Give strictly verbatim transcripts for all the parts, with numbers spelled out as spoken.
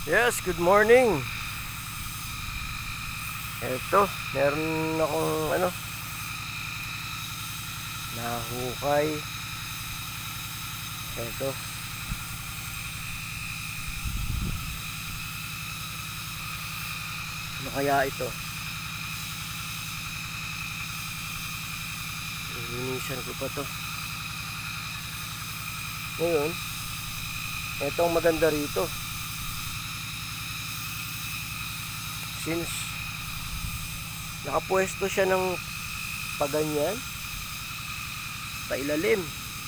Yes, good morning. Eto, meron akong ano, nahukay. Eto. Ano kaya ito? Linisan ko pa to. Ngayon, eto ang maganda rito. Since nakapwesto siya ng paganyan, pailalim.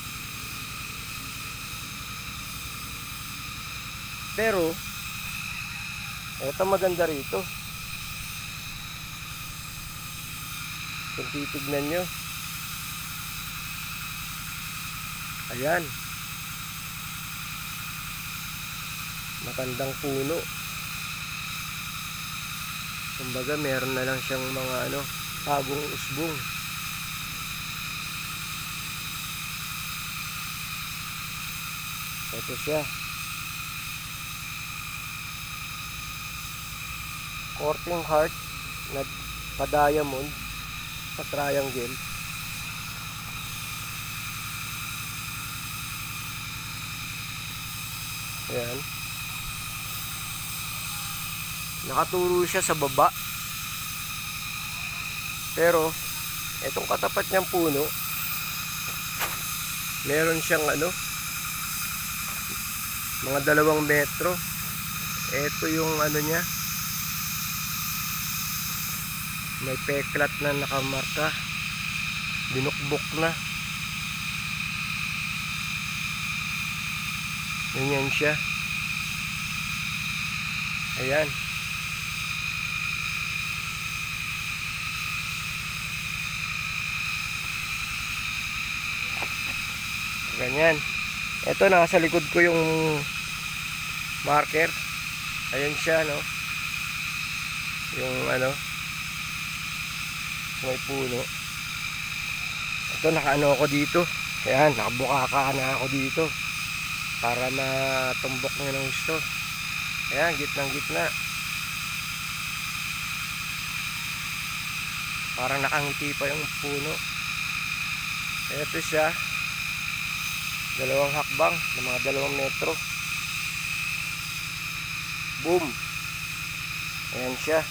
Pero eto maganda rito. Kung titignan nyo, ayan, magandang puno. Kumbaga meron na lang siyang mga ano, tagong usbong. Ito siya, courting heart na pa-diamond sa triangle. Ayan, nakaturo siya sa baba, pero itong katapat niyang puno, meron siyang ano, mga dalawang metro. Ito yung ano niya, may peklat na nakamarka, binukbok na. Ganyan siya. Ayan. Ganyan. Ito, nasa likod ko yung marker. Ayan siya, no? Yung ano, may puno. Ito, nakaano ako dito. Ayan, nakabukaka na ako dito para matumbok nyo ng gusto. Ayan, gitnang gitna. Parang nakangiti pa yung puno. Ito siya, dalawang hakbang ng mga dalawang metro. Boom. Ayan siya.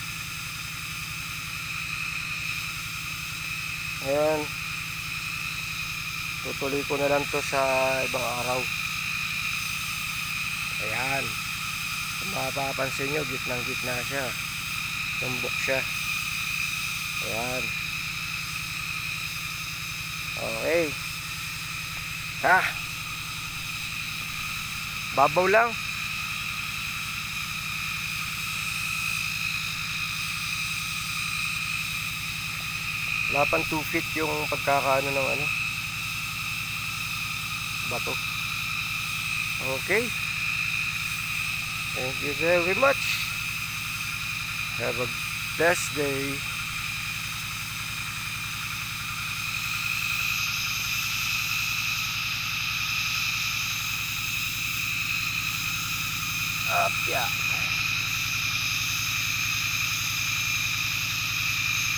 Ayan, tutuloy ko na lang to sa ibang araw. Ayan, kung mapapansin nyo, gitnang gitna siya, tumbok siya. Ayan, okay. Ha, babaw lang. Wala pang two feet yung pagkakaano ng ano, bato. Okay, thank you very much. Have a blessed day. Up, yeah.